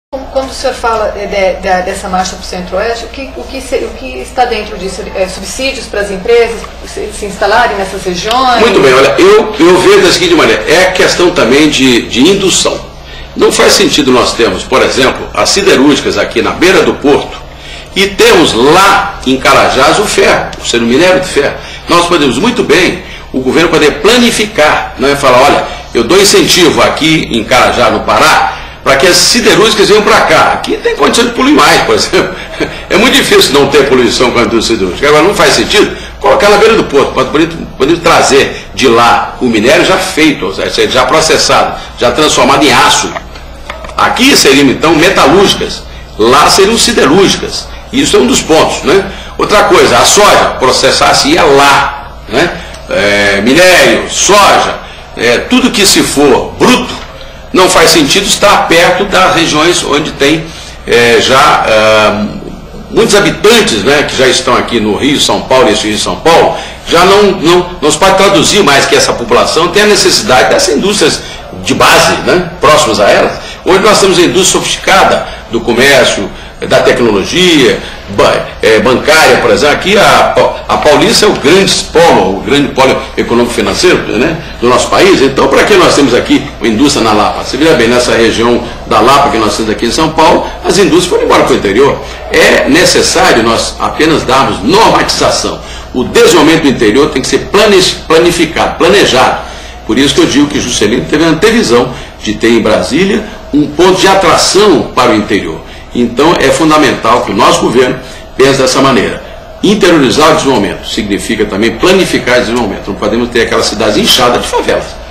Quando o senhor fala dessa marcha para o Centro-Oeste, o que está dentro disso? Subsídios para as empresas se instalarem nessas regiões? Muito bem, olha, eu vejo da seguinte maneira, é questão também de indução. Não faz sentido nós termos, por exemplo, as siderúrgicas aqui na beira do porto e temos lá em Carajás o ferro, o minério de ferro. Nós podemos muito bem, o governo poder planificar, não é falar, olha, eu dou incentivo aqui em Carajás, no Pará, para que as siderúrgicas venham para cá. Aqui tem condição de poluir mais, por exemplo. É muito difícil não ter poluição com a indústria siderúrgica. Agora, não faz sentido colocar na beira do porto, poder trazer de lá o minério já feito, ou seja, já processado, já transformado em aço. Aqui seriam, então, metalúrgicas. Lá seriam siderúrgicas. Isso é um dos pontos, né? Outra coisa, a soja, processar-se ia lá, né? Minério, soja, tudo que se for bruto, não faz sentido estar perto das regiões onde tem muitos habitantes, né, que já estão aqui no Rio, São Paulo, esse Rio e São Paulo, já não se pode traduzir mais que essa população tem a necessidade dessas indústrias de base, né, próximas a elas. Hoje nós temos a indústria sofisticada do comércio, da tecnologia, bancária, por exemplo. Aqui a Paulista é o grande polo econômico-financeiro, né, do nosso país. Então, para que nós temos aqui uma indústria na Lapa? Você vê bem, nessa região da Lapa que nós temos aqui em São Paulo, as indústrias foram embora para o interior. É necessário nós apenas darmos normatização. O desenvolvimento do interior tem que ser planificado, planejado. Por isso que eu digo que Juscelino teve a antevisão de ter em Brasília um ponto de atração para o interior. Então é fundamental que o nosso governo pense dessa maneira. Interiorizar o desenvolvimento significa também planificar o desenvolvimento. Não podemos ter aquelas cidades inchadas de favelas.